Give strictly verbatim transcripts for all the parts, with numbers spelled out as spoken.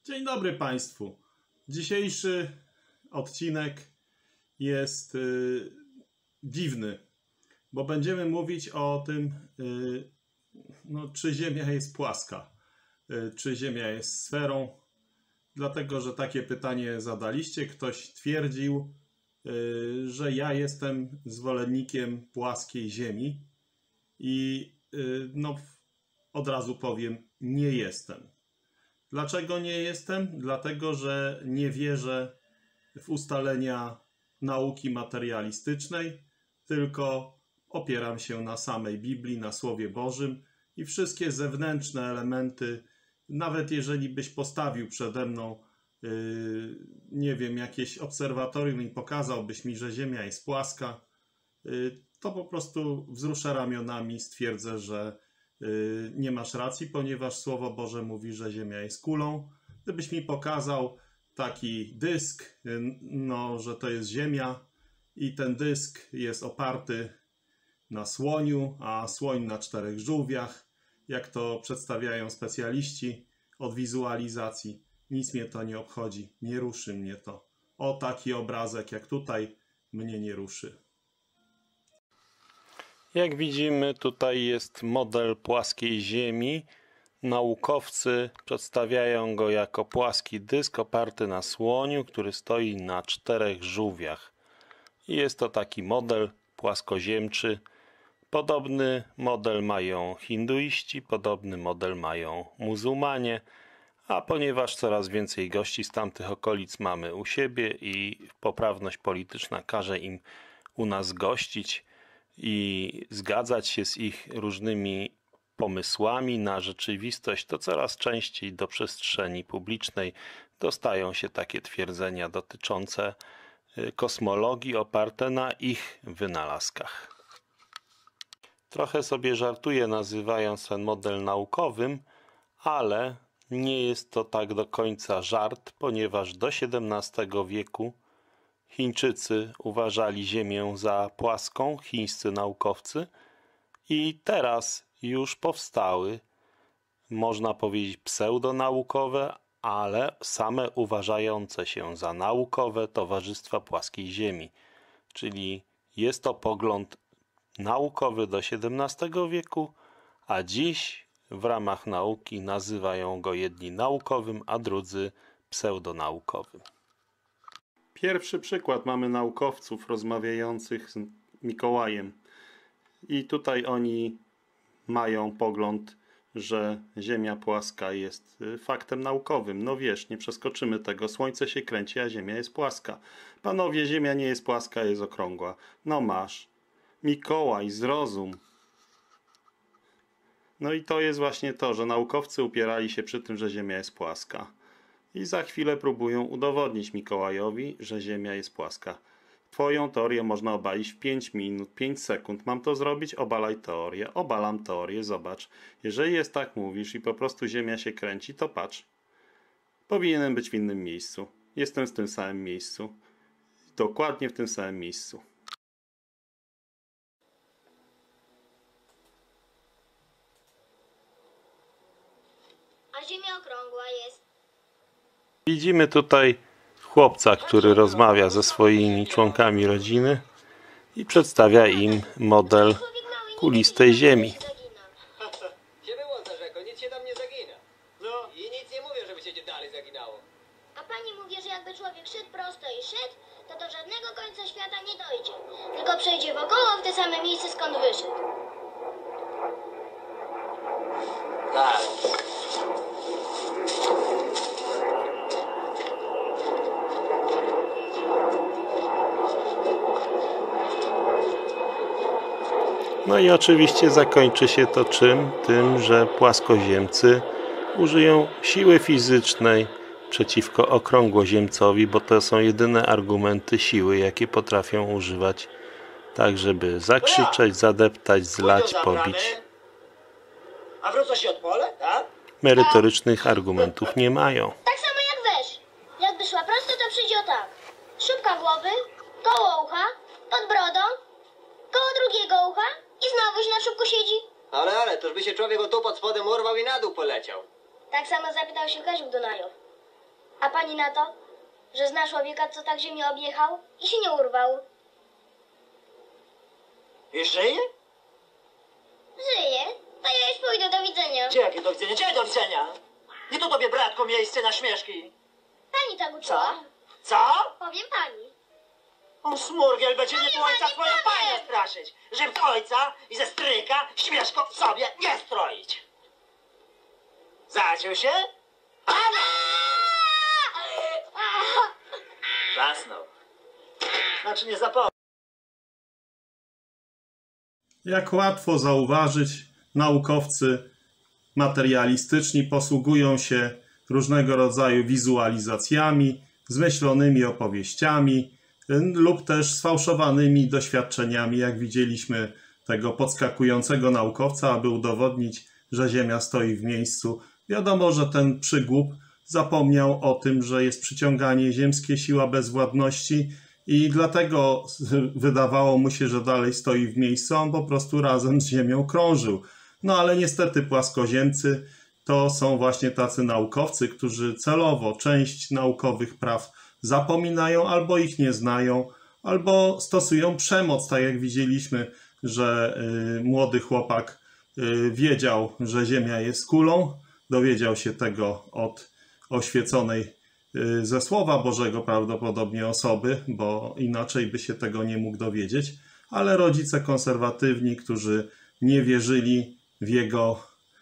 Dzień dobry Państwu. Dzisiejszy odcinek jest yy, dziwny, bo będziemy mówić o tym, yy, no, czy Ziemia jest płaska, yy, czy Ziemia jest sferą, dlatego że takie pytanie zadaliście. Ktoś twierdził, yy, że ja jestem zwolennikiem płaskiej Ziemi i yy, no, od razu powiem, nie jestem. Dlaczego nie jestem? Dlatego, że nie wierzę w ustalenia nauki materialistycznej, tylko opieram się na samej Biblii, na Słowie Bożym i wszystkie zewnętrzne elementy, nawet jeżeli byś postawił przede mną, yy, nie wiem, jakieś obserwatorium i pokazałbyś mi, że Ziemia jest płaska, yy, to po prostu wzruszę ramionami, stwierdzę, że nie masz racji, ponieważ Słowo Boże mówi, że Ziemia jest kulą. Gdybyś mi pokazał taki dysk, no, że to jest Ziemia i ten dysk jest oparty na słoniu, a słoń na czterech żółwiach, jak to przedstawiają specjaliści od wizualizacji, nic mnie to nie obchodzi, nie ruszy mnie to. O, taki obrazek jak tutaj mnie nie ruszy. Jak widzimy, tutaj jest model płaskiej Ziemi. Naukowcy przedstawiają go jako płaski dysk oparty na słoniu, który stoi na czterech żółwiach. I jest to taki model płaskoziemczy. Podobny model mają hinduiści, podobny model mają muzułmanie, a ponieważ coraz więcej gości z tamtych okolic mamy u siebie i poprawność polityczna każe im u nas gościć i zgadzać się z ich różnymi pomysłami na rzeczywistość, to coraz częściej do przestrzeni publicznej dostają się takie twierdzenia dotyczące kosmologii oparte na ich wynalazkach. Trochę sobie żartuję, nazywając ten model naukowym, ale nie jest to tak do końca żart, ponieważ do siedemnastego wieku Chińczycy uważali Ziemię za płaską, chińscy naukowcy, i teraz już powstały, można powiedzieć, pseudonaukowe, ale same uważające się za naukowe towarzystwa płaskiej Ziemi. Czyli jest to pogląd naukowy do siedemnastego wieku, a dziś w ramach nauki nazywają go jedni naukowym, a drudzy pseudonaukowym. Pierwszy przykład, mamy naukowców rozmawiających z Mikołajem i tutaj oni mają pogląd, że Ziemia płaska jest faktem naukowym. No wiesz, nie przeskoczymy tego. Słońce się kręci, a Ziemia jest płaska. Panowie, Ziemia nie jest płaska, jest okrągła. No masz. Mikołaj, zrozum. No i to jest właśnie to, że naukowcy upierali się przy tym, że Ziemia jest płaska. I za chwilę próbują udowodnić Mikołajowi, że Ziemia jest płaska. Twoją teorię można obalić w pięć minut, pięć sekund. Mam to zrobić? Obalaj teorię. Obalam teorię, zobacz. Jeżeli jest tak mówisz i po prostu Ziemia się kręci, to patrz. Powinienem być w innym miejscu. Jestem w tym samym miejscu. Dokładnie w tym samym miejscu. A Ziemia okrągła jest. Widzimy tutaj chłopca, który rozmawia ze swoimi członkami rodziny i przedstawia im model kulistej Ziemi. Się wyłącza, rzeko, nic się tam nie zagina. No i nic nie mówię, żeby się dalej zaginało. A pani mówi, że jakby człowiek szedł prosto i szedł, to do żadnego końca świata nie dojdzie. Tylko przejdzie wokoło w te same miejsce, skąd wyszedł. Tak. No i oczywiście zakończy się to czym? Tym, że płaskoziemcy użyją siły fizycznej przeciwko okrągłoziemcowi, bo to są jedyne argumenty siły, jakie potrafią używać, tak żeby zakrzyczeć, zadeptać, zlać, pobić. A wrócę się od pole, tak? Merytorycznych argumentów nie mają. Tak samo jak weź. Jakby szła prosto, to przyjdzie o tak. Szubka głowy, koło ucha, pod brodą, koło drugiego ucha i znowuż na szubku siedzi. Ale, ale, toż by się człowiek o tu pod spodem urwał i na dół poleciał. Tak samo zapytał się Kaziuk Dunajow. A pani na to, że zna człowieka, co tak ziemię objechał i się nie urwał? I żyje? Żyje. To ja już pójdę, do widzenia. Gdzie jakie do widzenia? Gdzie do widzenia? Nie to tobie, bratko, miejsce na śmieszki. Pani tak Co? uczyła. Co? Powiem pani. On smurgiel będzie mnie tu Panie, ojca panie, swoją panie! panią straszyć. Żeby ojca i ze stryka śmieszko w sobie nie stroić. Zaciął się? Pana! Zasnął. Znaczy nie zapomniał. Jak łatwo zauważyć, naukowcy materialistyczni posługują się różnego rodzaju wizualizacjami, zmyślonymi opowieściami lub też sfałszowanymi doświadczeniami, jak widzieliśmy tego podskakującego naukowca, aby udowodnić, że Ziemia stoi w miejscu. Wiadomo, że ten przygłup zapomniał o tym, że jest przyciąganie ziemskie, siła bezwładności i dlatego wydawało mu się, że dalej stoi w miejscu, a on po prostu razem z Ziemią krążył. No ale niestety płaskoziemcy to są właśnie tacy naukowcy, którzy celowo część naukowych praw zapominają, albo ich nie znają, albo stosują przemoc, tak jak widzieliśmy, że y, młody chłopak y, wiedział, że Ziemia jest kulą, dowiedział się tego od oświeconej y, ze Słowa Bożego prawdopodobnie osoby, bo inaczej by się tego nie mógł dowiedzieć, ale rodzice konserwatywni, którzy nie wierzyli w jego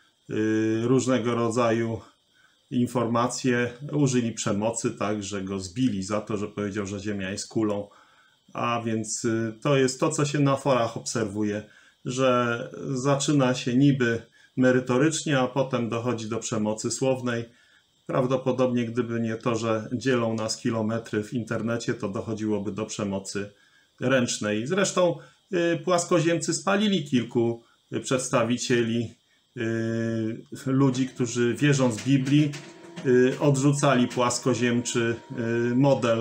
y, różnego rodzaju informacje, użyli przemocy, tak, że go zbili za to, że powiedział, że Ziemia jest kulą. A więc y, to jest to, co się na forach obserwuje, że zaczyna się niby merytorycznie, a potem dochodzi do przemocy słownej. Prawdopodobnie gdyby nie to, że dzielą nas kilometry w internecie, to dochodziłoby do przemocy ręcznej. Zresztą y, płaskoziemcy spalili kilku przedstawicieli y, ludzi, którzy wierząc w Biblii y, odrzucali płaskoziemczy y, model.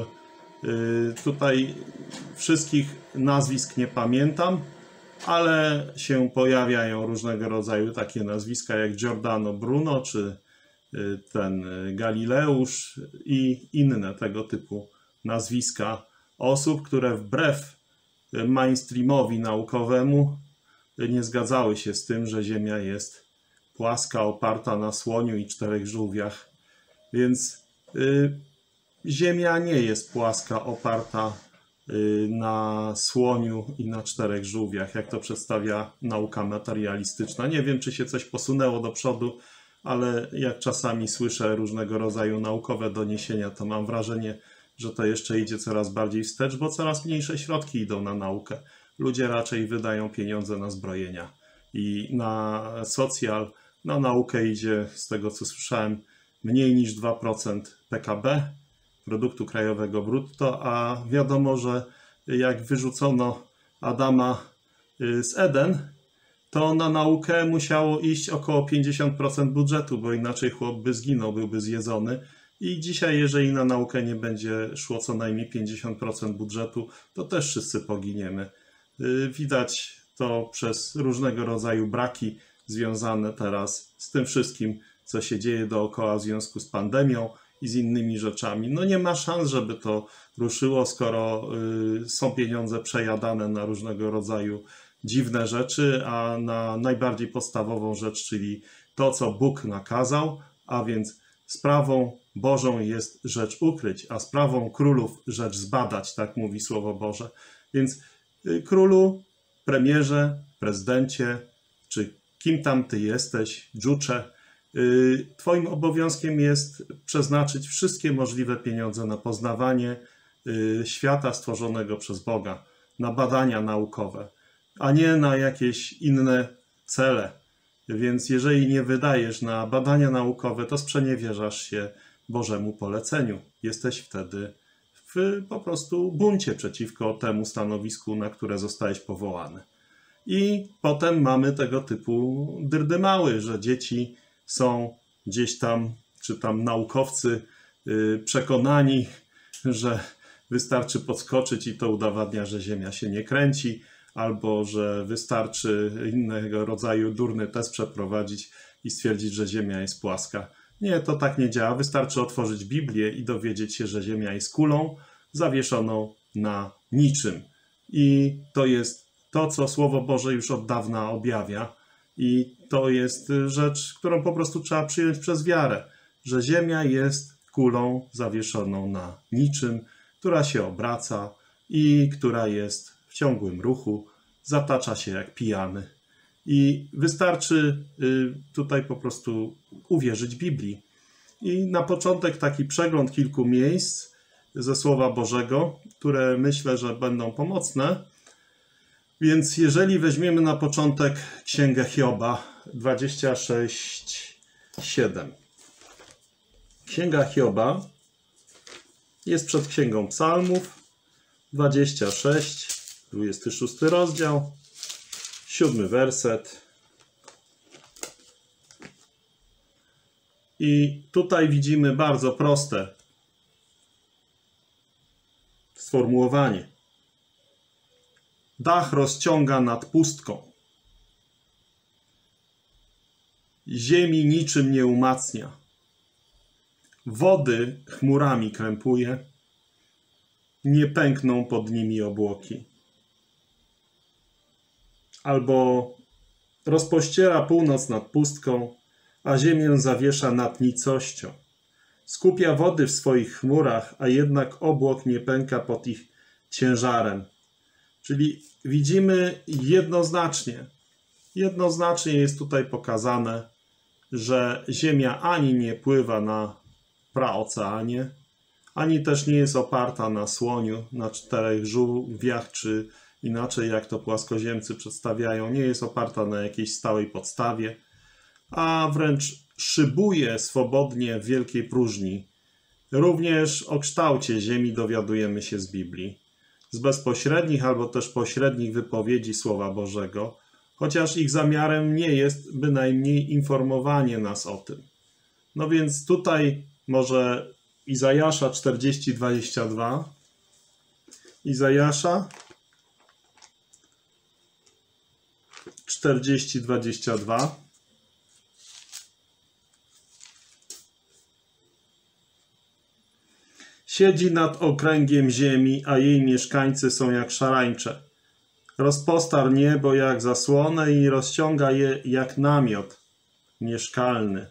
Y, tutaj wszystkich nazwisk nie pamiętam, ale się pojawiają różnego rodzaju takie nazwiska jak Giordano Bruno czy y, ten Galileusz i inne tego typu nazwiska osób, które wbrew mainstreamowi naukowemu nie zgadzały się z tym, że Ziemia jest płaska, oparta na słoniu i czterech żółwiach. Więc y, Ziemia nie jest płaska, oparta y, na słoniu i na czterech żółwiach, jak to przedstawia nauka materialistyczna. Nie wiem, czy się coś posunęło do przodu, ale jak czasami słyszę różnego rodzaju naukowe doniesienia, to mam wrażenie, że to jeszcze idzie coraz bardziej wstecz, bo coraz mniejsze środki idą na naukę. Ludzie raczej wydają pieniądze na zbrojenia i na socjal, na naukę idzie, z tego co słyszałem, mniej niż dwa procent P K B, produktu krajowego brutto, a wiadomo, że jak wyrzucono Adama z Eden, to na naukę musiało iść około pięćdziesiąt procent budżetu, bo inaczej chłop by zginął, byłby zjedzony. I dzisiaj, jeżeli na naukę nie będzie szło co najmniej pięćdziesiąt procent budżetu, to też wszyscy poginiemy. Widać to przez różnego rodzaju braki związane teraz z tym wszystkim, co się dzieje dookoła w związku z pandemią i z innymi rzeczami. No nie ma szans, żeby to ruszyło, skoro y, są pieniądze przejadane na różnego rodzaju dziwne rzeczy, a na najbardziej podstawową rzecz, czyli to, co Bóg nakazał, a więc sprawą Bożą jest rzecz ukryć, a sprawą królów rzecz zbadać, tak mówi Słowo Boże. Więc y, królu, premierze, prezydencie, czy kim tam ty jesteś, dżucze, y, twoim obowiązkiem jest przeznaczyć wszystkie możliwe pieniądze na poznawanie y, świata stworzonego przez Boga, na badania naukowe, a nie na jakieś inne cele. Więc jeżeli nie wydajesz na badania naukowe, to sprzeniewierzasz się Bożemu poleceniu. Jesteś wtedy w po prostu buncie przeciwko temu stanowisku, na które zostałeś powołany. I potem mamy tego typu dyrdymały, że dzieci są gdzieś tam, czy tam naukowcy yy, przekonani, że wystarczy podskoczyć i to udowadnia, że Ziemia się nie kręci, albo że wystarczy innego rodzaju durny test przeprowadzić i stwierdzić, że Ziemia jest płaska. Nie, to tak nie działa. Wystarczy otworzyć Biblię i dowiedzieć się, że Ziemia jest kulą zawieszoną na niczym. I to jest to, co Słowo Boże już od dawna objawia. I to jest rzecz, którą po prostu trzeba przyjąć przez wiarę, że Ziemia jest kulą zawieszoną na niczym, która się obraca i która jest w ciągłym ruchu, zatacza się jak pijany. I wystarczy tutaj po prostu uwierzyć Biblii. I na początek taki przegląd kilku miejsc ze Słowa Bożego, które myślę, że będą pomocne. Więc jeżeli weźmiemy na początek Księgę Hioba dwadzieścia sześć, siedem. Księga Hioba jest przed Księgą Psalmów, dwadzieścia sześć, dwudziesty szósty rozdział, siódmy werset. I tutaj widzimy bardzo proste sformułowanie. Dach rozciąga nad pustką. Ziemi niczym nie umacnia. Wody chmurami krępuje. Nie pękną pod nimi obłoki. Albo rozpościera północ nad pustką, a ziemię zawiesza nad nicością. Skupia wody w swoich chmurach, a jednak obłok nie pęka pod ich ciężarem. Czyli widzimy jednoznacznie, jednoznacznie jest tutaj pokazane, że Ziemia ani nie pływa na praoceanie, ani też nie jest oparta na słoniu, na czterech żółwiach, czy inaczej jak to płaskoziemcy przedstawiają, nie jest oparta na jakiejś stałej podstawie, a wręcz szybuje swobodnie w wielkiej próżni. Również o kształcie Ziemi dowiadujemy się z Biblii, z bezpośrednich albo też pośrednich wypowiedzi Słowa Bożego, chociaż ich zamiarem nie jest bynajmniej informowanie nas o tym. No więc tutaj może Izajasza czterdzieści, dwadzieścia dwa. Izajasza czterdzieści, dwadzieścia dwa. Siedzi nad okręgiem ziemi, a jej mieszkańcy są jak szarańcze. Rozpostarł niebo jak zasłonę i rozciąga je jak namiot mieszkalny.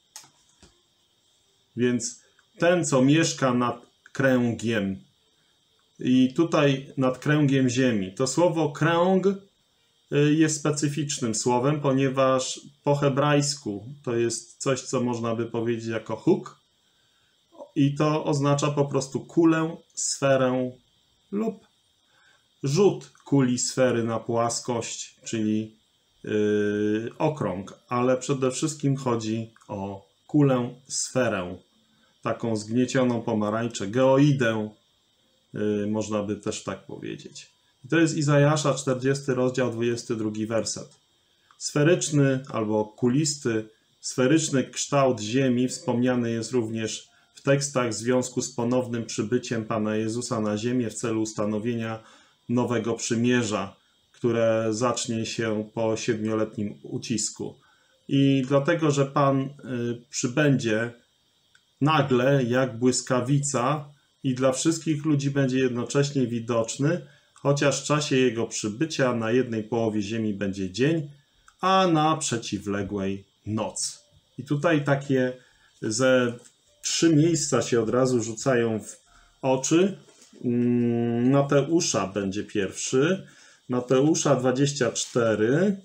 Więc ten, co mieszka nad kręgiem, i tutaj nad kręgiem ziemi, to słowo kręg jest specyficznym słowem, ponieważ po hebrajsku to jest coś, co można by powiedzieć jako huk, i to oznacza po prostu kulę, sferę lub rzut kuli sfery na płaskość, czyli yy, okrąg, ale przede wszystkim chodzi o kulę, sferę, taką zgniecioną pomarańczę, geoidę, yy, można by też tak powiedzieć. I to jest Izajasza czterdziesty rozdział, dwudziesty drugi werset. Sferyczny albo kulisty, sferyczny kształt ziemi wspomniany jest również w tekstach w związku z ponownym przybyciem Pana Jezusa na ziemię w celu ustanowienia nowego przymierza, które zacznie się po siedmioletnim ucisku. I dlatego, że Pan przybędzie nagle jak błyskawica i dla wszystkich ludzi będzie jednocześnie widoczny, chociaż w czasie Jego przybycia na jednej połowie ziemi będzie dzień, a na przeciwległej noc. I tutaj takie ze trzy miejsca się od razu rzucają w oczy. Mateusza będzie pierwszy. Mateusza dwadzieścia cztery.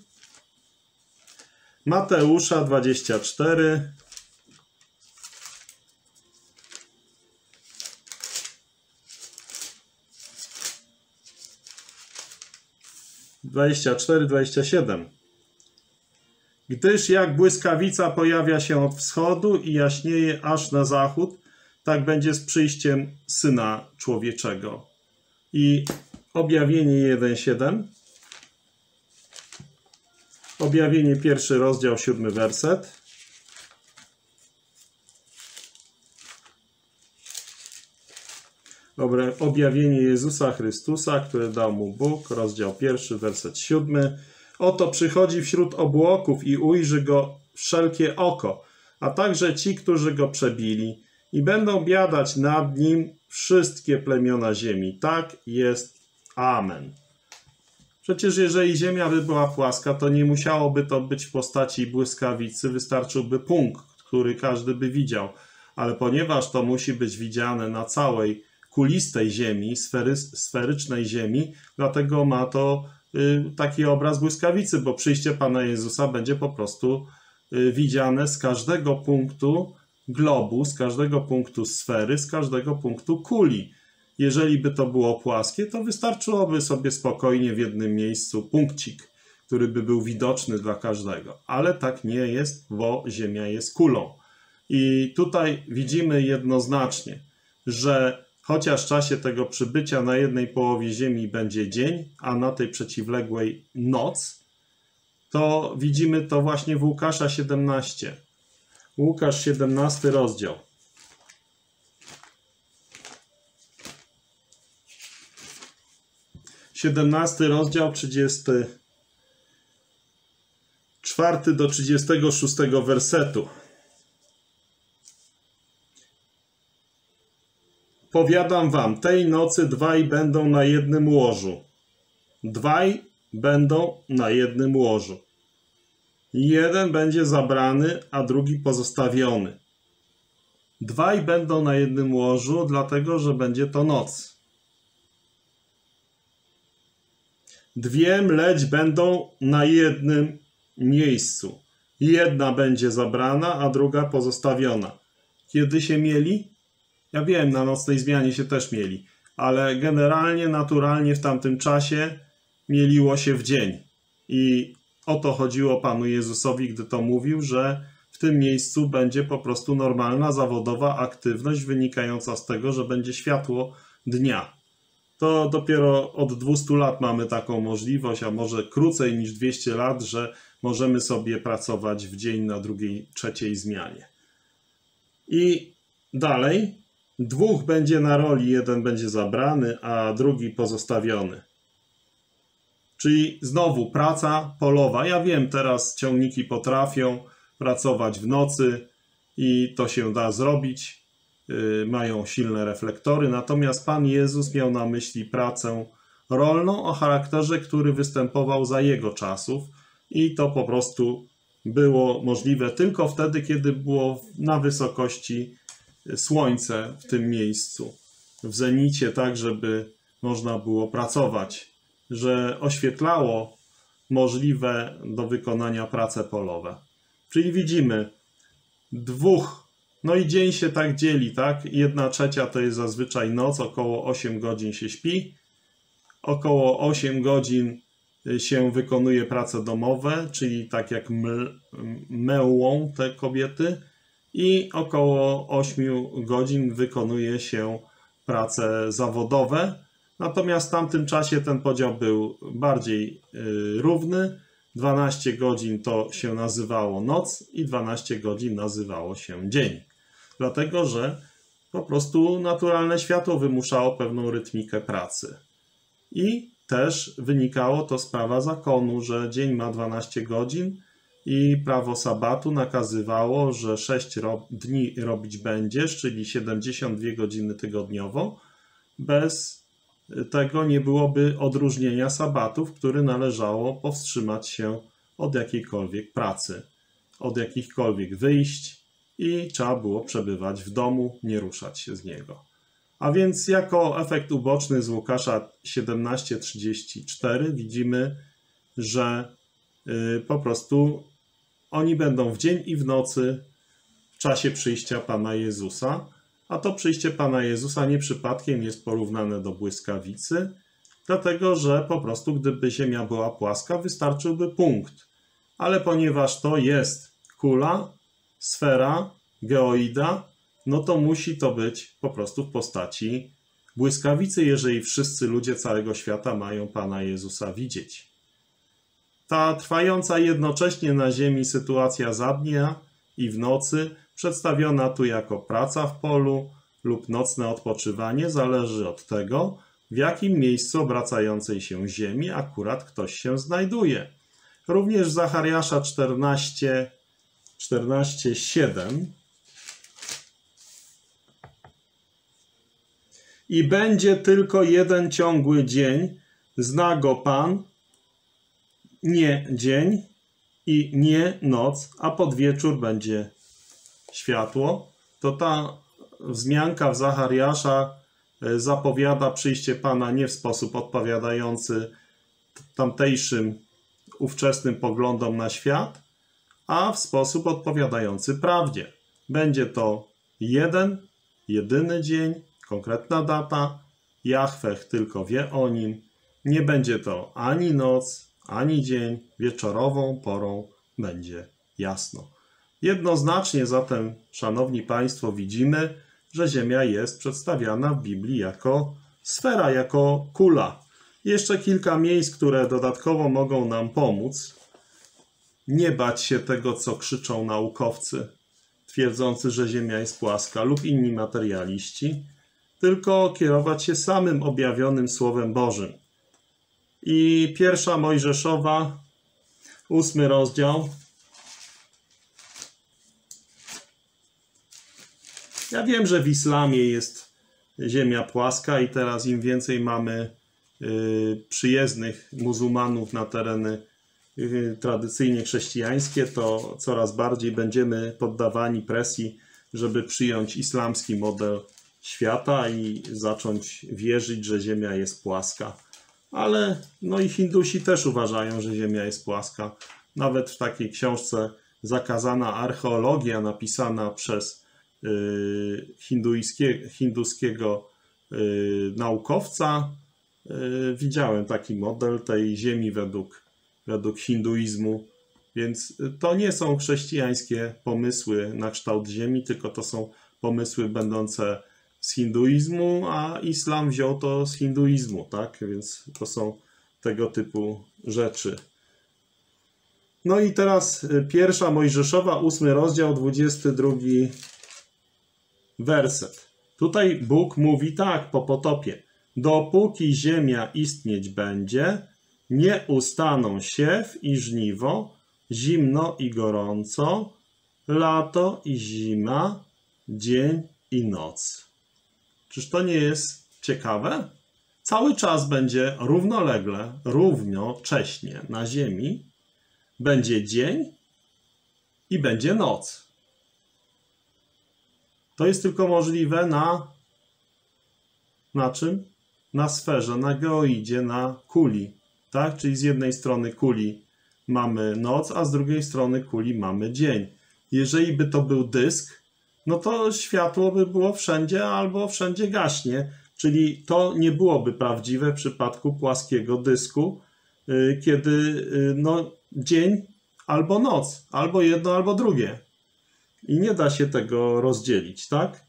Mateusza dwadzieścia cztery. dwadzieścia cztery, dwadzieścia siedem. Gdyż jak błyskawica pojawia się od wschodu i jaśnieje aż na zachód, tak będzie z przyjściem Syna Człowieczego. I objawienie jeden, siedem. Objawienie pierwszy rozdział, siódmy werset. Objawienie Jezusa Chrystusa, które dał mu Bóg, rozdział pierwszy, werset siódmy. Oto przychodzi wśród obłoków i ujrzy go wszelkie oko, a także ci, którzy go przebili, i będą biadać nad nim wszystkie plemiona ziemi. Tak jest. Amen. Przecież jeżeli ziemia by była płaska, to nie musiałoby to być w postaci błyskawicy, wystarczyłby punkt, który każdy by widział. Ale ponieważ to musi być widziane na całej kulistej ziemi, sfery, sferycznej ziemi, dlatego ma to y, taki obraz błyskawicy, bo przyjście Pana Jezusa będzie po prostu y, widziane z każdego punktu globu, z każdego punktu sfery, z każdego punktu kuli. Jeżeli by to było płaskie, to wystarczyłoby sobie spokojnie w jednym miejscu punkcik, który by był widoczny dla każdego. Ale tak nie jest, bo Ziemia jest kulą. I tutaj widzimy jednoznacznie, że chociaż w czasie tego przybycia na jednej połowie Ziemi będzie dzień, a na tej przeciwległej noc, to widzimy to właśnie w Łukasza siedemnaście. Łukasz siedemnasty rozdział. siedemnasty rozdział, trzydziesty czwarty do trzydziestego szóstego wersetu. Powiadam wam, tej nocy dwaj będą na jednym łożu. Dwaj będą na jednym łożu. Jeden będzie zabrany, a drugi pozostawiony. Dwaj będą na jednym łożu, dlatego że będzie to noc. Dwie mleć będą na jednym miejscu. Jedna będzie zabrana, a druga pozostawiona. Kiedy się mieli? Ja wiem, na nocnej zmianie się też mieli, ale generalnie, naturalnie w tamtym czasie mieliło się w dzień. I o to chodziło Panu Jezusowi, gdy to mówił, że w tym miejscu będzie po prostu normalna, zawodowa aktywność wynikająca z tego, że będzie światło dnia. To dopiero od dwustu lat mamy taką możliwość, a może krócej niż dwieście lat, że możemy sobie pracować w dzień na drugiej, trzeciej zmianie. I dalej, dwóch będzie na roli, jeden będzie zabrany, a drugi pozostawiony. Czyli znowu praca polowa. Ja wiem, teraz ciągniki potrafią pracować w nocy i to się da zrobić. Yy, mają silne reflektory. Natomiast Pan Jezus miał na myśli pracę rolną o charakterze, który występował za Jego czasów i to po prostu było możliwe tylko wtedy, kiedy było na wysokości słońce w tym miejscu, w zenicie, tak żeby można było pracować, że oświetlało możliwe do wykonania prace polowe. Czyli widzimy dwóch, no i dzień się tak dzieli, tak? Jedna trzecia to jest zazwyczaj noc, około osiem godzin się śpi, około osiem godzin się wykonuje prace domowe, czyli tak jak mełą te kobiety, i około ośmiu godzin wykonuje się prace zawodowe. Natomiast w tamtym czasie ten podział był bardziej yy, równy. dwanaście godzin to się nazywało noc i dwanaście godzin nazywało się dzień. Dlatego, że po prostu naturalne światło wymuszało pewną rytmikę pracy. I też wynikało to z prawa zakonu, że dzień ma dwanaście godzin i prawo sabatu nakazywało, że sześć ro- dni robić będziesz, czyli siedemdziesiąt dwie godziny tygodniowo. Bez tego nie byłoby odróżnienia sabatu, w który należało powstrzymać się od jakiejkolwiek pracy, od jakichkolwiek wyjść i trzeba było przebywać w domu, nie ruszać się z niego. A więc jako efekt uboczny z Łukasza siedemnaście trzydzieści cztery widzimy, że yy, po prostu oni będą w dzień i w nocy w czasie przyjścia Pana Jezusa, a to przyjście Pana Jezusa nie przypadkiem jest porównane do błyskawicy, dlatego że po prostu gdyby ziemia była płaska, wystarczyłby punkt. Ale ponieważ to jest kula, sfera, geoida, no to musi to być po prostu w postaci błyskawicy, jeżeli wszyscy ludzie całego świata mają Pana Jezusa widzieć. Ta trwająca jednocześnie na ziemi sytuacja za dnia i w nocy, przedstawiona tu jako praca w polu lub nocne odpoczywanie, zależy od tego, w jakim miejscu obracającej się ziemi akurat ktoś się znajduje. Również w Zachariasza czternaście czternaście, siedem. I będzie tylko jeden ciągły dzień, zna go Pan, nie dzień i nie noc, a pod wieczór będzie światło. To ta wzmianka w Zachariasza zapowiada przyjście Pana nie w sposób odpowiadający tamtejszym ówczesnym poglądom na świat, a w sposób odpowiadający prawdzie. Będzie to jeden, jedyny dzień, konkretna data, Jahweh tylko wie o nim. Nie będzie to ani noc, ani dzień, wieczorową porą będzie jasno. Jednoznacznie zatem, szanowni Państwo, widzimy, że Ziemia jest przedstawiana w Biblii jako sfera, jako kula. Jeszcze kilka miejsc, które dodatkowo mogą nam pomóc. Nie bać się tego, co krzyczą naukowcy, twierdzący, że Ziemia jest płaska, lub inni materialiści, tylko kierować się samym objawionym Słowem Bożym. I pierwsza Mojżeszowa, ósmy rozdział. Ja wiem, że w islamie jest Ziemia płaska i teraz im więcej mamy y, przyjezdnych muzułmanów na tereny y, tradycyjnie chrześcijańskie, to coraz bardziej będziemy poddawani presji, żeby przyjąć islamski model świata i zacząć wierzyć, że Ziemia jest płaska. Ale no i Hindusi też uważają, że Ziemia jest płaska. Nawet w takiej książce Zakazana archeologia, napisana przez y, hinduiskie, hinduskiego y, naukowca, y, widziałem taki model tej Ziemi według, według hinduizmu. Więc to nie są chrześcijańskie pomysły na kształt Ziemi, tylko to są pomysły będące z hinduizmu, a islam wziął to z hinduizmu, tak? Więc to są tego typu rzeczy. No i teraz pierwsza Mojżeszowa, ósmy rozdział, dwudziesty drugi werset. Tutaj Bóg mówi tak po potopie. Dopóki ziemia istnieć będzie, nie ustaną siew i żniwo, zimno i gorąco, lato i zima, dzień i noc. Czyż to nie jest ciekawe? Cały czas będzie równolegle, równocześnie na ziemi będzie dzień i będzie noc. To jest tylko możliwe na, na czym? Na sferze, na geoidzie, na kuli. Tak? Czyli z jednej strony kuli mamy noc, a z drugiej strony kuli mamy dzień. Jeżeli by to był dysk, no to światło by było wszędzie albo wszędzie gaśnie. Czyli to nie byłoby prawdziwe w przypadku płaskiego dysku, kiedy no, dzień albo noc, albo jedno, albo drugie. I nie da się tego rozdzielić, tak?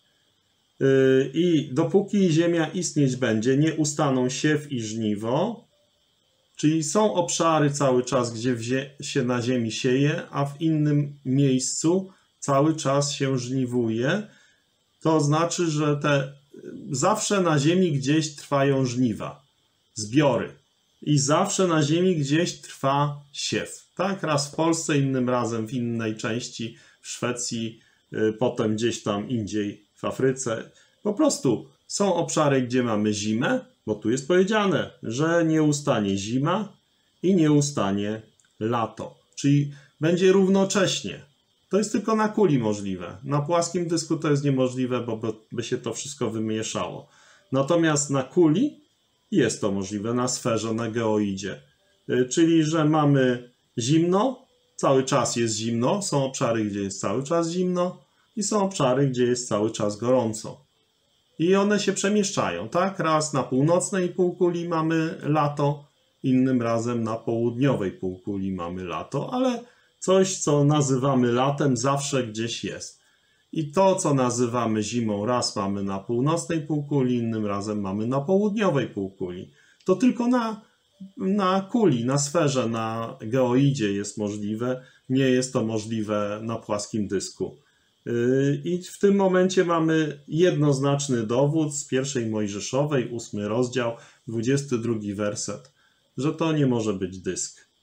I dopóki ziemia istnieć będzie, nie ustaną siew i żniwo, czyli są obszary cały czas, gdzie się na ziemi sieje, a w innym miejscu cały czas się żniwuje. To znaczy, że te zawsze na ziemi gdzieś trwają żniwa, zbiory. I zawsze na ziemi gdzieś trwa siew. Tak? Raz w Polsce, innym razem w innej części, w Szwecji, potem gdzieś tam indziej w Afryce. Po prostu są obszary, gdzie mamy zimę, bo tu jest powiedziane, że nie ustanie zima i nie ustanie lato. Czyli będzie równocześnie. To jest tylko na kuli możliwe. Na płaskim dysku to jest niemożliwe, bo by się to wszystko wymieszało. Natomiast na kuli jest to możliwe, na sferze, na geoidzie. Czyli, że mamy zimno, cały czas jest zimno, są obszary, gdzie jest cały czas zimno i są obszary, gdzie jest cały czas gorąco. I one się przemieszczają, tak? Raz na północnej półkuli mamy lato, innym razem na południowej półkuli mamy lato, ale coś, co nazywamy latem, zawsze gdzieś jest. I to, co nazywamy zimą, raz mamy na północnej półkuli, innym razem mamy na południowej półkuli. To tylko na, na kuli, na sferze, na geoidzie jest możliwe. Nie jest to możliwe na płaskim dysku. I w tym momencie mamy jednoznaczny dowód z pierwszej Mojżeszowej, ósmy rozdział, dwudziesty drugi werset, że to nie może być dysk.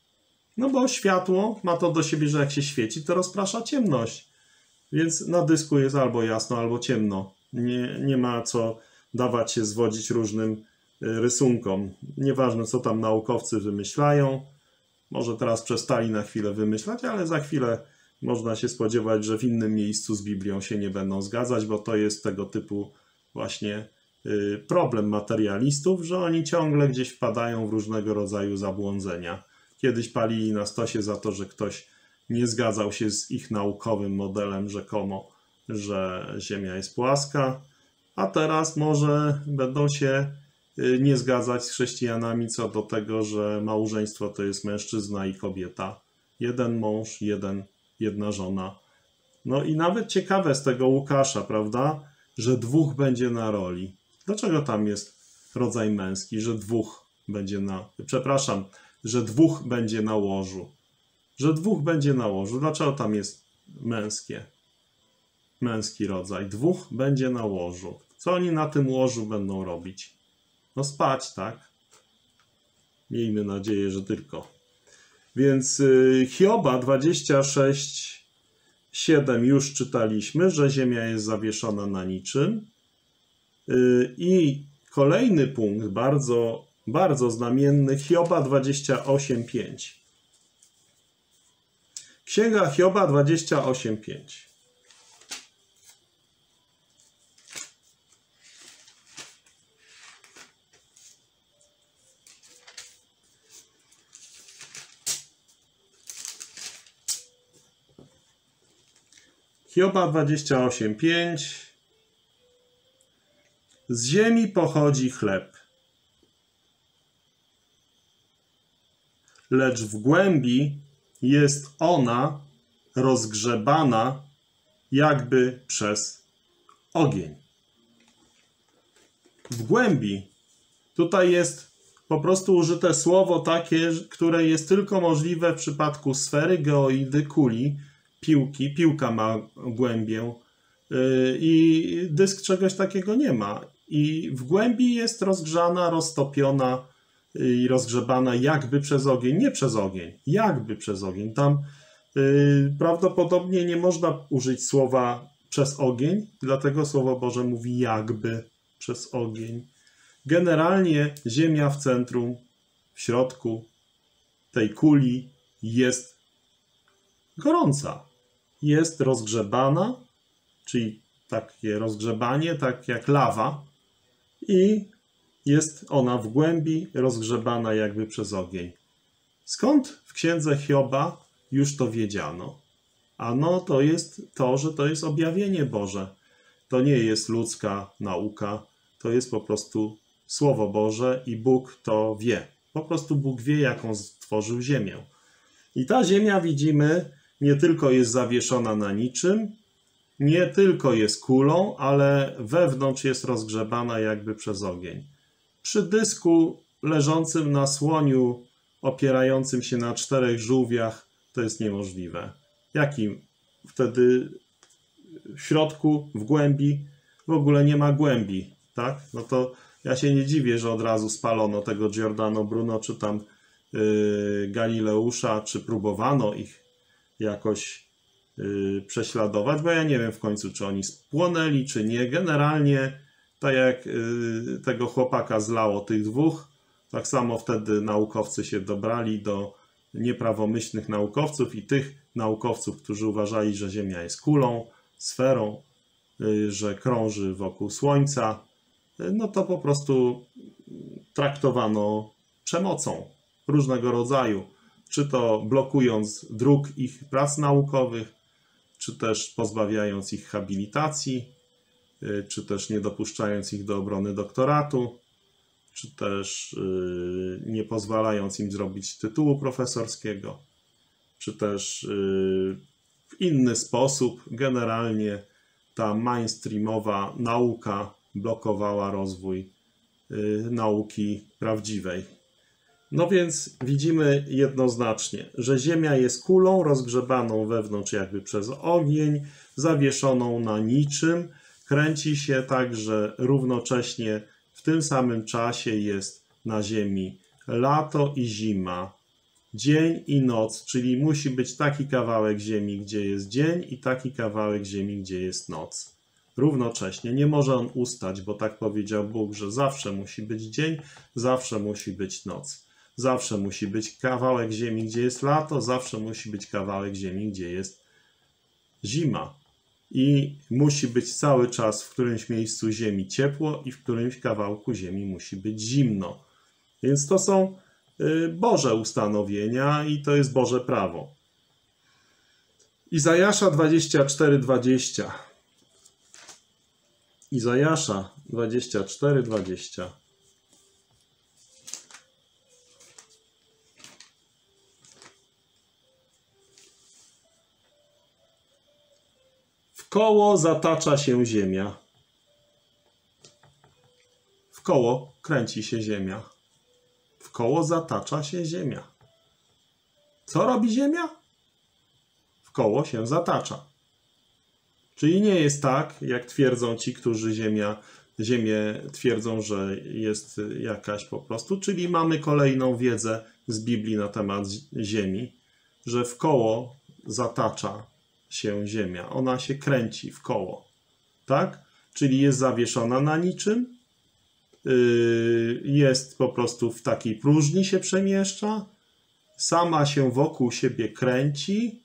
No bo światło ma to do siebie, że jak się świeci, to rozprasza ciemność. Więc na dysku jest albo jasno, albo ciemno. Nie, nie ma co dawać się zwodzić różnym rysunkom. Nieważne, co tam naukowcy wymyślają. Może teraz przestali na chwilę wymyślać, ale za chwilę można się spodziewać, że w innym miejscu z Biblią się nie będą zgadzać, bo to jest tego typu właśnie problem materialistów, że oni ciągle gdzieś wpadają w różnego rodzaju zabłądzenia. Kiedyś palili na stosie za to, że ktoś nie zgadzał się z ich naukowym modelem rzekomo, że Ziemia jest płaska, a teraz może będą się nie zgadzać z chrześcijanami co do tego, że małżeństwo to jest mężczyzna i kobieta. Jeden mąż, jeden, jedna żona. No i nawet ciekawe z tego Łukasza, prawda, że dwóch będzie na roli. Dlaczego tam jest rodzaj męski, że dwóch będzie na... Przepraszam, że dwóch będzie na łożu. Że dwóch będzie na łożu. Dlaczego tam jest męskie? Męski rodzaj. Dwóch będzie na łożu. Co oni na tym łożu będą robić? No spać, tak? Miejmy nadzieję, że tylko. Więc y, Hioba dwadzieścia sześć, siedem już czytaliśmy, że ziemia jest zawieszona na niczym. Y, I kolejny punkt, bardzo, bardzo znamienny, Hioba dwadzieścia osiem, pięć. Księga Hioba dwadzieścia osiem, pięć. Hioba dwadzieścia osiem, pięć. Z ziemi pochodzi chleb, lecz w głębi jest ona rozgrzebana jakby przez ogień. W głębi. Tutaj jest po prostu użyte słowo takie, które jest tylko możliwe w przypadku sfery, geoidy, kuli, piłki. Piłka ma głębię i dysk czegoś takiego nie ma. I w głębi jest rozgrzana, roztopiona i rozgrzebana jakby przez ogień. Nie przez ogień, jakby przez ogień. Tam yy, prawdopodobnie nie można użyć słowa przez ogień, dlatego Słowo Boże mówi jakby przez ogień. Generalnie ziemia w centrum, w środku tej kuli jest gorąca. Jest rozgrzebana, czyli takie rozgrzebanie, tak jak lawa, i jest ona w głębi rozgrzebana jakby przez ogień. Skąd w księdze Hioba już to wiedziano? Ano to jest to, że to jest objawienie Boże. To nie jest ludzka nauka, to jest po prostu Słowo Boże i Bóg to wie. Po prostu Bóg wie, jaką stworzył ziemię. I ta ziemia, widzimy, nie tylko jest zawieszona na niczym, nie tylko jest kulą, ale wewnątrz jest rozgrzebana jakby przez ogień. Przy dysku leżącym na słoniu, opierającym się na czterech żółwiach, to jest niemożliwe. Jakim? Wtedy w środku, w głębi, w ogóle nie ma głębi, tak? No to ja się nie dziwię, że od razu spalono tego Giordano Bruno, czy tam yy, Galileusza, czy próbowano ich jakoś yy, prześladować, bo ja nie wiem w końcu, czy oni spłonęli, czy nie. Generalnie, tak jak yy, tego chłopaka zlało tych dwóch, tak samo wtedy naukowcy się dobrali do nieprawomyślnych naukowców i tych naukowców, którzy uważali, że Ziemia jest kulą, sferą, yy, że krąży wokół Słońca, yy, no to po prostu traktowano przemocą różnego rodzaju. Czy to blokując dróg ich prac naukowych, czy też pozbawiając ich habilitacji, czy też nie dopuszczając ich do obrony doktoratu, czy też nie pozwalając im zrobić tytułu profesorskiego, czy też w inny sposób. Generalnie ta mainstreamowa nauka blokowała rozwój nauki prawdziwej. No więc widzimy jednoznacznie, że Ziemia jest kulą rozgrzebaną wewnątrz jakby przez ogień, zawieszoną na niczym, kręci się tak, że równocześnie w tym samym czasie jest na Ziemi lato i zima, dzień i noc, czyli musi być taki kawałek ziemi, gdzie jest dzień i taki kawałek ziemi, gdzie jest noc. Równocześnie nie może on ustać, bo tak powiedział Bóg, że zawsze musi być dzień, zawsze musi być noc. Zawsze musi być kawałek ziemi, gdzie jest lato, zawsze musi być kawałek ziemi, gdzie jest zima. I musi być cały czas w którymś miejscu ziemi ciepło i w którymś kawałku ziemi musi być zimno. Więc to są Boże ustanowienia i to jest Boże prawo. Izajasza dwadzieścia cztery, dwadzieścia. Izajasza dwadzieścia cztery, dwadzieścia. W koło zatacza się ziemia. W koło kręci się ziemia. W koło zatacza się ziemia. Co robi ziemia? W koło się zatacza. Czyli nie jest tak, jak twierdzą ci, którzy ziemia, ziemię twierdzą, że jest jakaś po prostu. Czyli mamy kolejną wiedzę z Biblii na temat ziemi, że w koło zatacza się ziemia. Ona się kręci w koło. Tak? Czyli jest zawieszona na niczym. Jest po prostu w takiej próżni się przemieszcza. Sama się wokół siebie kręci.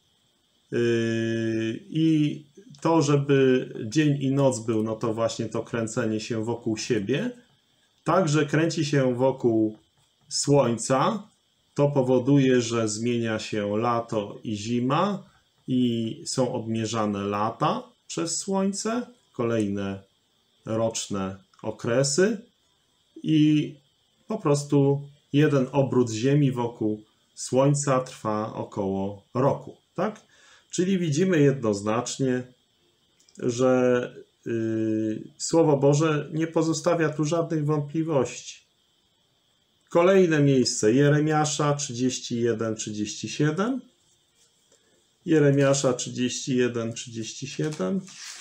I to, żeby dzień i noc był, no to właśnie to kręcenie się wokół siebie. Także kręci się wokół Słońca. To powoduje, że zmienia się lato i zima i są odmierzane lata przez Słońce, kolejne roczne okresy i po prostu jeden obrót Ziemi wokół Słońca trwa około roku, tak? Czyli widzimy jednoznacznie, że yy, Słowo Boże nie pozostawia tu żadnych wątpliwości. Kolejne miejsce, Jeremiasza trzydzieści jeden, trzydzieści siedem. Jeremiasza trzydzieści jeden, trzydzieści siedem.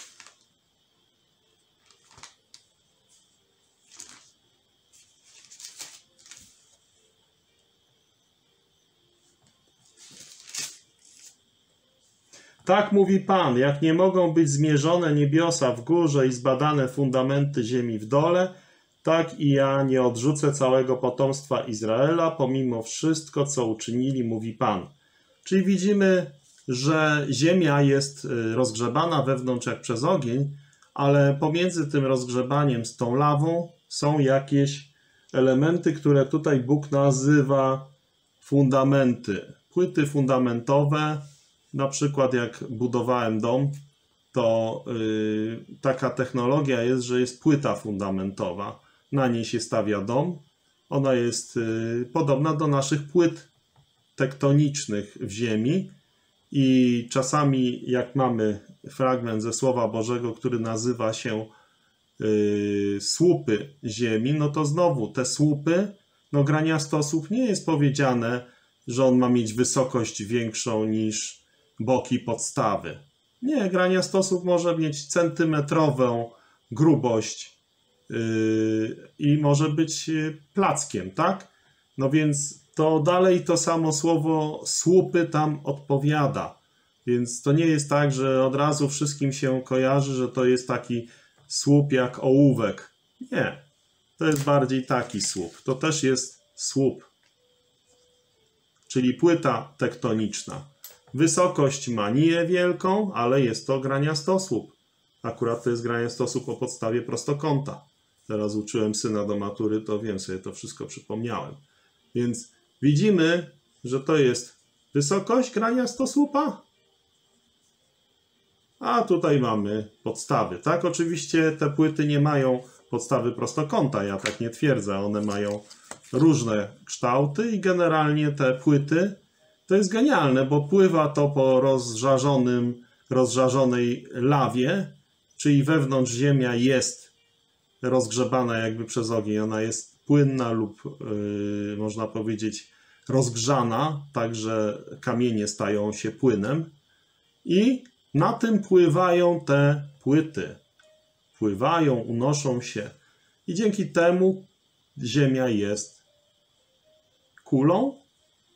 Tak mówi Pan, jak nie mogą być zmierzone niebiosa w górze i zbadane fundamenty ziemi w dole, tak i ja nie odrzucę całego potomstwa Izraela, pomimo wszystko, co uczynili, mówi Pan. Czyli widzimy, że ziemia jest rozgrzebana wewnątrz jak przez ogień, ale pomiędzy tym rozgrzebaniem z tą lawą są jakieś elementy, które tutaj Bóg nazywa fundamenty. Płyty fundamentowe, na przykład jak budowałem dom, to yy, taka technologia jest, że jest płyta fundamentowa. Na niej się stawia dom. Ona jest yy, podobna do naszych płyt tektonicznych w ziemi. I czasami jak mamy fragment ze Słowa Bożego, który nazywa się yy, słupy ziemi, no to znowu te słupy, no graniastosłup nie jest powiedziane, że on ma mieć wysokość większą niż boki podstawy. Nie, graniastosłup może mieć centymetrową grubość yy, i może być plackiem, tak? No więc to dalej to samo słowo słupy tam odpowiada. Więc to nie jest tak, że od razu wszystkim się kojarzy, że to jest taki słup jak ołówek. Nie, to jest bardziej taki słup. To też jest słup, czyli płyta tektoniczna. Wysokość ma niewielką, ale jest to graniastosłup. Akurat to jest graniastosłup o podstawie prostokąta. Teraz uczyłem syna do matury, to wiem, sobie to wszystko przypomniałem. Więc widzimy, że to jest wysokość graniastosłupa, a tutaj mamy podstawy. Tak, oczywiście te płyty nie mają podstawy prostokąta, ja tak nie twierdzę. One mają różne kształty i generalnie te płyty to jest genialne, bo pływa to po rozżarzonym, rozżarzonej lawie, czyli wewnątrz ziemia jest rozgrzebana jakby przez ogień. Ona jest płynna lub yy, można powiedzieć rozgrzana, tak że kamienie stają się płynem i na tym pływają te płyty. Pływają, unoszą się i dzięki temu ziemia jest kulą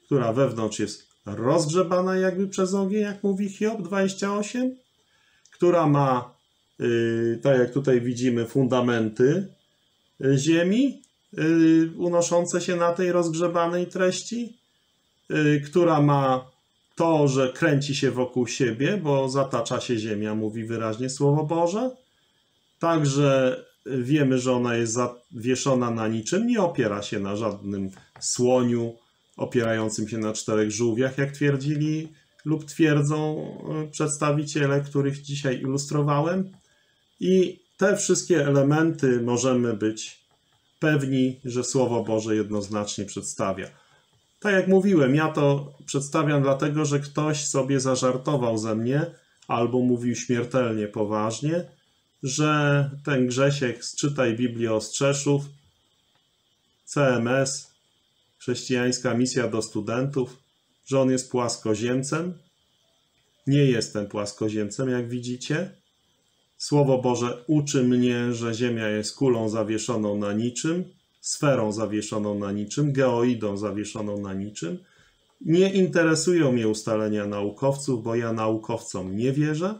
która wewnątrz jest rozgrzebana jakby przez ogień, jak mówi Hiob dwadzieścia osiem, która ma, yy, tak jak tutaj widzimy, fundamenty yy, ziemi, yy, unoszące się na tej rozgrzebanej treści, yy, która ma to, że kręci się wokół siebie, bo zatacza się ziemia, mówi wyraźnie Słowo Boże. Także wiemy, że ona jest zawieszona na niczym, nie opiera się na żadnym słoniu opierającym się na czterech żółwiach, jak twierdzili lub twierdzą przedstawiciele, których dzisiaj ilustrowałem. I te wszystkie elementy możemy być pewni, że Słowo Boże jednoznacznie przedstawia. Tak jak mówiłem, ja to przedstawiam dlatego, że ktoś sobie zażartował ze mnie albo mówił śmiertelnie poważnie, że ten Grzesiek z Czytaj Biblię Ostrzeszów, C M S, Chrześcijańska Misja do Studentów, że on jest płaskoziemcem. Nie jestem płaskoziemcem, jak widzicie. Słowo Boże uczy mnie, że Ziemia jest kulą zawieszoną na niczym, sferą zawieszoną na niczym, geoidą zawieszoną na niczym. Nie interesują mnie ustalenia naukowców, bo ja naukowcom nie wierzę.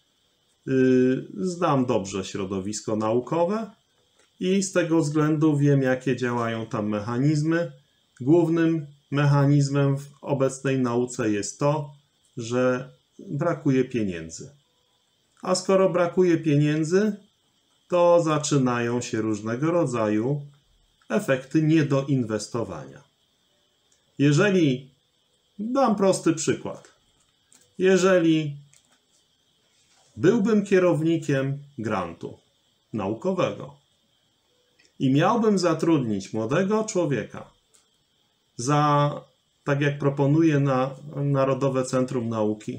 Znam dobrze środowisko naukowe i z tego względu wiem, jakie działają tam mechanizmy. Głównym mechanizmem w obecnej nauce jest to, że brakuje pieniędzy. A skoro brakuje pieniędzy, to zaczynają się różnego rodzaju efekty niedoinwestowania. Jeżeli, dam prosty przykład, jeżeli byłbym kierownikiem grantu naukowego i miałbym zatrudnić młodego człowieka za, tak jak proponuje na Narodowe Centrum Nauki,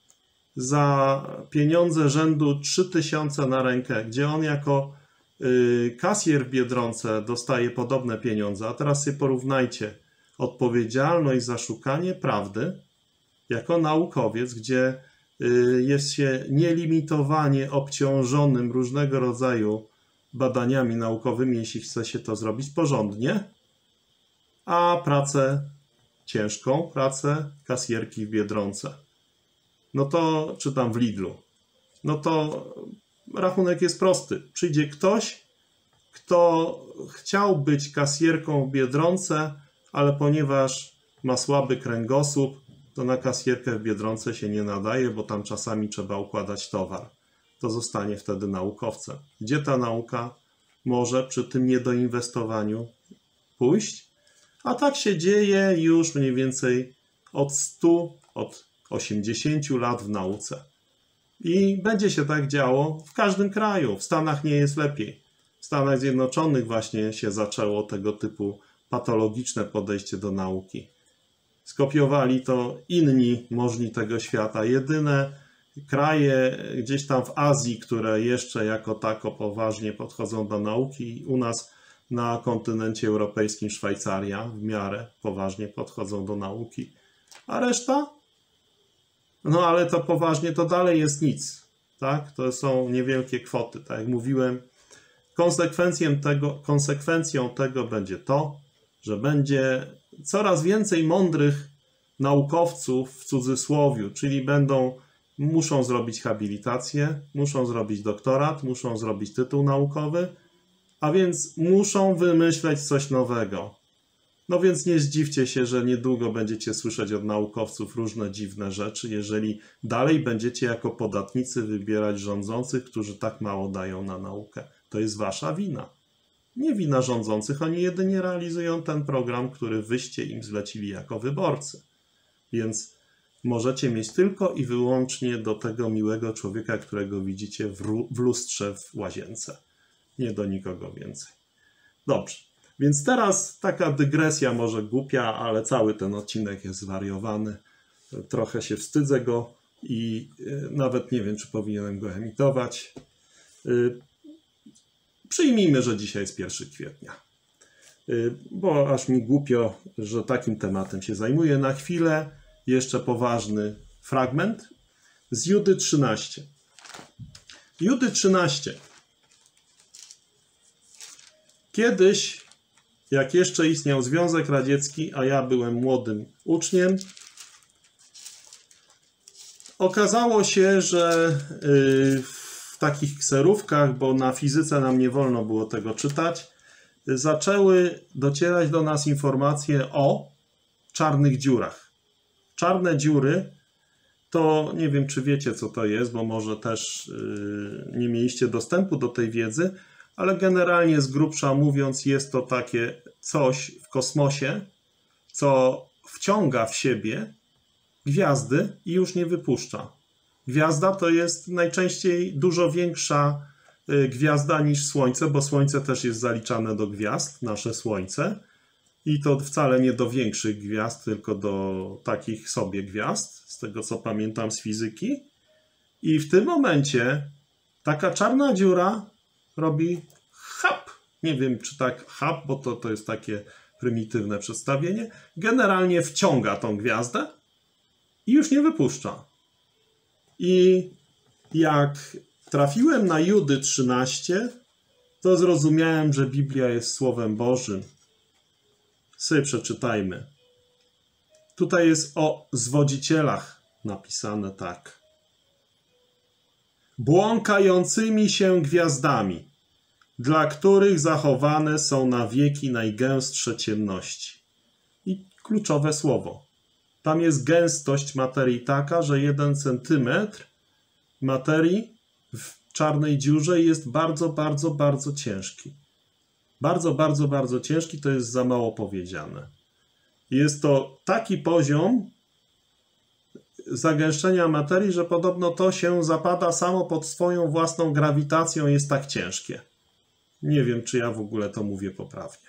za pieniądze rzędu trzy tysiące na rękę, gdzie on jako y, kasjer w Biedronce dostaje podobne pieniądze, a teraz sobie porównajcie odpowiedzialność za szukanie prawdy jako naukowiec, gdzie y, jest się nielimitowanie obciążonym różnego rodzaju badaniami naukowymi, jeśli chce się to zrobić porządnie, a pracę ciężką, pracę kasjerki w Biedronce. No to, czy tam w Lidlu, no to rachunek jest prosty. Przyjdzie ktoś, kto chciał być kasjerką w Biedronce, ale ponieważ ma słaby kręgosłup, to na kasjerkę w Biedronce się nie nadaje, bo tam czasami trzeba układać towar. To zostanie wtedy naukowcem. Gdzie ta nauka może przy tym niedoinwestowaniu pójść? A tak się dzieje już mniej więcej od stu, od osiemdziesięciu lat w nauce. I będzie się tak działo w każdym kraju. W Stanach nie jest lepiej. W Stanach Zjednoczonych właśnie się zaczęło tego typu patologiczne podejście do nauki. Skopiowali to inni możni tego świata. Jedyne kraje gdzieś tam w Azji, które jeszcze jako tako poważnie podchodzą do nauki, u nas na kontynencie europejskim Szwajcaria w miarę poważnie podchodzą do nauki. A reszta? No ale to poważnie to dalej jest nic. Tak? To są niewielkie kwoty. Tak jak mówiłem, konsekwencją tego, konsekwencją tego będzie to, że będzie coraz więcej mądrych naukowców w cudzysłowiu, czyli będą, muszą zrobić habilitację, muszą zrobić doktorat, muszą zrobić tytuł naukowy, a więc muszą wymyśleć coś nowego. No więc nie zdziwcie się, że niedługo będziecie słyszeć od naukowców różne dziwne rzeczy, jeżeli dalej będziecie jako podatnicy wybierać rządzących, którzy tak mało dają na naukę. To jest wasza wina. Nie wina rządzących, oni jedynie realizują ten program, który wyście im zlecili jako wyborcy. Więc możecie mieć tylko i wyłącznie do tego miłego człowieka, którego widzicie w, w lustrze w łazience. Nie do nikogo więcej. Dobrze. Więc teraz taka dygresja może głupia, ale cały ten odcinek jest zwariowany. Trochę się wstydzę go i nawet nie wiem, czy powinienem go emitować. Przyjmijmy, że dzisiaj jest pierwszego kwietnia. Bo aż mi głupio, że takim tematem się zajmuję. Na chwilę jeszcze poważny fragment z Judy trzynaście. Judy trzynaście. Kiedyś jak jeszcze istniał Związek Radziecki, a ja byłem młodym uczniem, okazało się, że w takich kserówkach, bo na fizyce nam nie wolno było tego czytać, zaczęły docierać do nas informacje o czarnych dziurach. Czarne dziury to, nie wiem czy wiecie co to jest, bo może też nie mieliście dostępu do tej wiedzy, ale generalnie z grubsza mówiąc jest to takie coś w kosmosie, co wciąga w siebie gwiazdy i już nie wypuszcza. Gwiazda to jest najczęściej dużo większa gwiazda niż Słońce, bo Słońce też jest zaliczane do gwiazd, nasze Słońce. I to wcale nie do większych gwiazd, tylko do takich sobie gwiazd, z tego co pamiętam z fizyki. I w tym momencie taka czarna dziura robi hap. Nie wiem czy tak hap, bo to, to jest takie prymitywne przedstawienie. Generalnie wciąga tą gwiazdę i już nie wypuszcza. I jak trafiłem na Judy trzynaście, to zrozumiałem, że Biblia jest Słowem Bożym. Sobie przeczytajmy. Tutaj jest o zwodzicielach napisane tak. Błąkającymi się gwiazdami, dla których zachowane są na wieki najgęstsze ciemności. I kluczowe słowo. Tam jest gęstość materii taka, że jeden centymetr materii w czarnej dziurze jest bardzo, bardzo, bardzo ciężki. Bardzo, bardzo, bardzo ciężki, to jest za mało powiedziane. Jest to taki poziom zagęszczenia materii, że podobno to się zapada samo pod swoją własną grawitacją, jest tak ciężkie. Nie wiem, czy ja w ogóle to mówię poprawnie.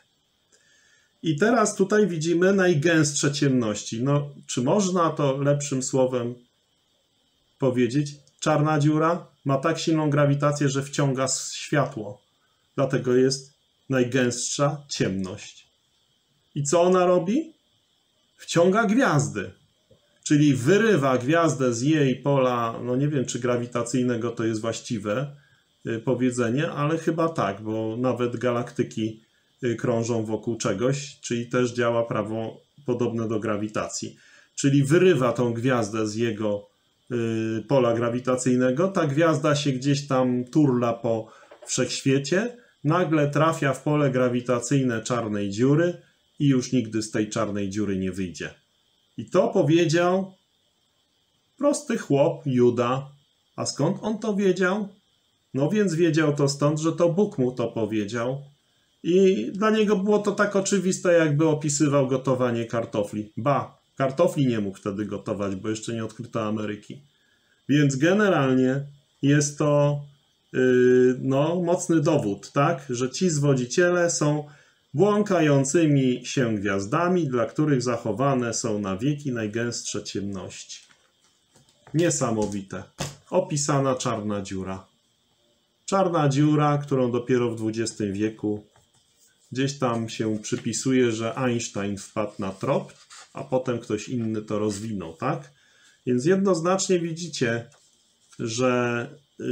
I teraz tutaj widzimy najgęstsze ciemności. No, czy można to lepszym słowem powiedzieć? Czarna dziura ma tak silną grawitację, że wciąga światło. Dlatego jest najgęstsza ciemność. I co ona robi? Wciąga gwiazdy. Czyli wyrywa gwiazdę z jej pola, no nie wiem, czy grawitacyjnego to jest właściwe powiedzenie, ale chyba tak, bo nawet galaktyki krążą wokół czegoś, czyli też działa prawo podobne do grawitacji. Czyli wyrywa tą gwiazdę z jego y, pola grawitacyjnego, ta gwiazda się gdzieś tam turla po wszechświecie, nagle trafia w pole grawitacyjne czarnej dziury i już nigdy z tej czarnej dziury nie wyjdzie. I to powiedział prosty chłop Juda. A skąd on to wiedział? No więc wiedział to stąd, że to Bóg mu to powiedział. I dla niego było to tak oczywiste, jakby opisywał gotowanie kartofli. Ba, kartofli nie mógł wtedy gotować, bo jeszcze nie odkryto Ameryki. Więc generalnie jest to yy, no, mocny dowód, tak, że ci zwodziciele są błąkającymi się gwiazdami, dla których zachowane są na wieki najgęstsze ciemności. Niesamowite. Opisana czarna dziura. Czarna dziura, którą dopiero w dwudziestym wieku gdzieś tam się przypisuje, że Einstein wpadł na trop, a potem ktoś inny to rozwinął, tak? Więc jednoznacznie widzicie, że yy,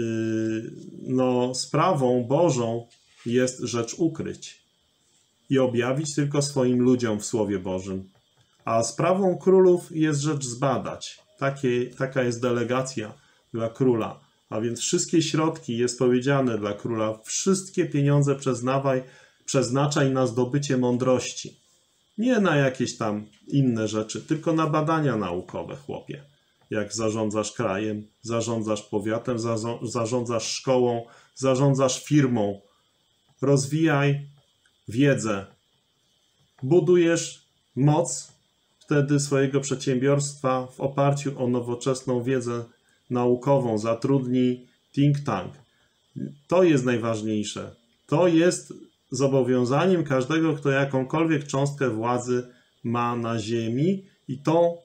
no, sprawą Bożą jest rzecz ukryć i objawić tylko swoim ludziom w Słowie Bożym. A sprawą królów jest rzecz zbadać. Takie, taka jest delegacja dla króla. A więc wszystkie środki, jest powiedziane dla króla, wszystkie pieniądze przeznawaj, przeznaczaj na zdobycie mądrości. Nie na jakieś tam inne rzeczy, tylko na badania naukowe, chłopie. Jak zarządzasz krajem, zarządzasz powiatem, zarządzasz szkołą, zarządzasz firmą. Rozwijaj wiedzę. Budujesz moc wtedy swojego przedsiębiorstwa w oparciu o nowoczesną wiedzę naukową. Zatrudnij think tank. To jest najważniejsze. To jest zobowiązaniem każdego, kto jakąkolwiek cząstkę władzy ma na ziemi i to,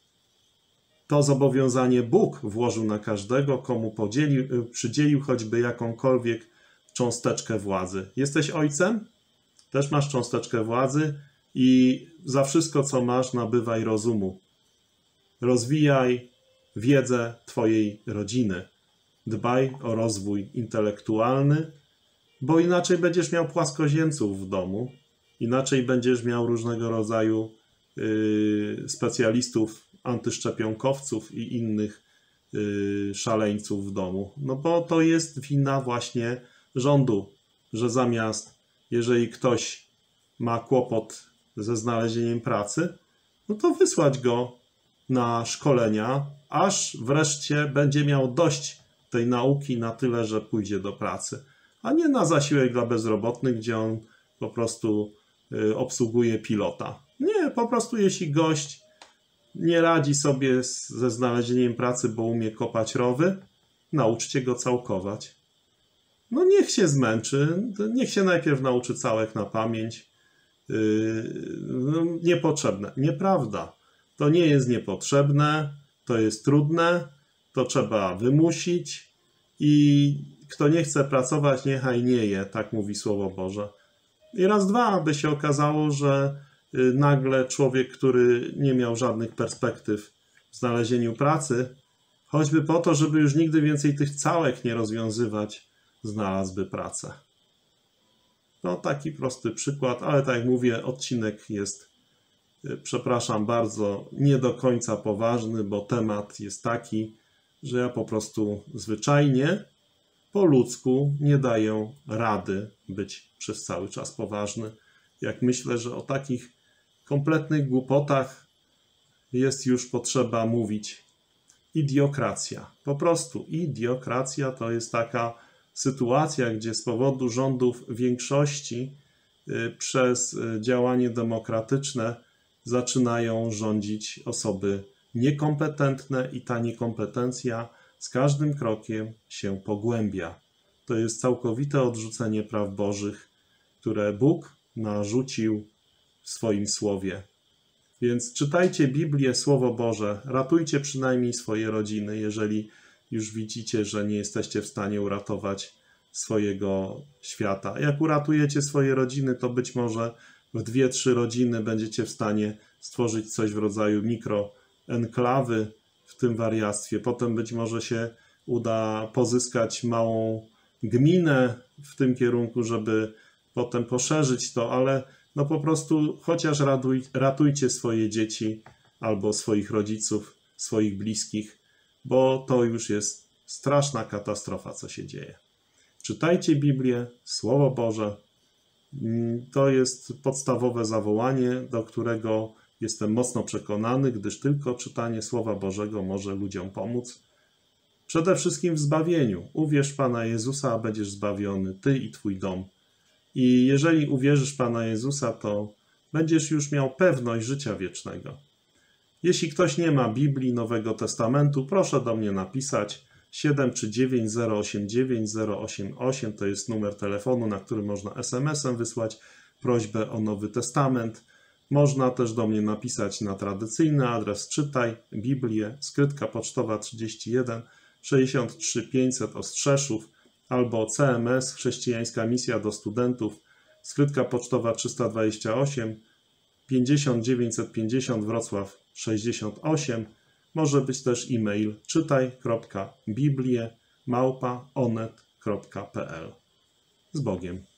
to zobowiązanie Bóg włożył na każdego, komu podzielił, przydzielił choćby jakąkolwiek cząsteczkę władzy. Jesteś ojcem? Też masz cząsteczkę władzy i za wszystko, co masz, nabywaj rozumu. Rozwijaj wiedzę twojej rodziny. Dbaj o rozwój intelektualny, bo inaczej będziesz miał płaskoziemców w domu Inaczej będziesz miał różnego rodzaju yy, specjalistów, antyszczepionkowców i innych yy, szaleńców w domu. No bo to jest wina właśnie rządu, że zamiast, jeżeli ktoś ma kłopot ze znalezieniem pracy, no to wysłać go na szkolenia, aż wreszcie będzie miał dość tej nauki na tyle, że pójdzie do pracy, a nie na zasiłek dla bezrobotnych, gdzie on po prostu y, obsługuje pilota. Nie, po prostu jeśli gość nie radzi sobie z, ze znalezieniem pracy, bo umie kopać rowy, nauczcie go całkować. No niech się zmęczy, niech się najpierw nauczy całek na pamięć. Yy, no, niepotrzebne. Nieprawda. To nie jest niepotrzebne, to jest trudne, to trzeba wymusić i kto nie chce pracować, niechaj nie je, tak mówi Słowo Boże. I raz, dwa, aby się okazało, że yy, nagle człowiek, który nie miał żadnych perspektyw w znalezieniu pracy, choćby po to, żeby już nigdy więcej tych całek nie rozwiązywać, znalazłby pracę. No taki prosty przykład, ale tak jak mówię, odcinek jest, przepraszam bardzo, nie do końca poważny, bo temat jest taki, że ja po prostu zwyczajnie, po ludzku nie daję rady być przez cały czas poważny. Jak myślę, że o takich kompletnych głupotach jest już potrzeba mówić. Idiokracja. Po prostu idiokracja to jest taka sytuacja, gdzie z powodu rządów większości y, przez y, działanie demokratyczne zaczynają rządzić osoby niekompetentne i ta niekompetencja z każdym krokiem się pogłębia. To jest całkowite odrzucenie praw bożych, które Bóg narzucił w swoim słowie. Więc czytajcie Biblię, Słowo Boże, ratujcie przynajmniej swoje rodziny, jeżeli już widzicie, że nie jesteście w stanie uratować swojego świata. Jak uratujecie swoje rodziny, to być może w dwie, trzy rodziny będziecie w stanie stworzyć coś w rodzaju mikroenklawy w tym wariactwie. Potem być może się uda pozyskać małą gminę w tym kierunku, żeby potem poszerzyć to, ale no po prostu chociaż ratuj, ratujcie swoje dzieci albo swoich rodziców, swoich bliskich, bo to już jest straszna katastrofa, co się dzieje. Czytajcie Biblię, Słowo Boże. To jest podstawowe zawołanie, do którego jestem mocno przekonany, gdyż tylko czytanie Słowa Bożego może ludziom pomóc. Przede wszystkim w zbawieniu. Uwierz Pana Jezusa, a będziesz zbawiony, ty i twój dom. I jeżeli uwierzysz Pana Jezusa, to będziesz już miał pewność życia wiecznego. Jeśli ktoś nie ma Biblii Nowego Testamentu, proszę do mnie napisać siedem trzy dziewięć zero osiem dziewięć zero osiem osiem, to jest numer telefonu, na który można es em esem wysłać prośbę o Nowy Testament. Można też do mnie napisać na tradycyjny adres czytaj Biblię, skrytka pocztowa trzydzieści jeden sześćdziesiąt trzy pięćset Ostrzeszów, albo C M S, Chrześcijańska Misja do Studentów, skrytka pocztowa trzysta dwadzieścia osiem pięćdziesiąt dziewięćset pięćdziesiąt Wrocław sześćdziesiąt osiem. Może być też e-mail czytaj kropka biblię małpa onet kropka p l. Z Bogiem.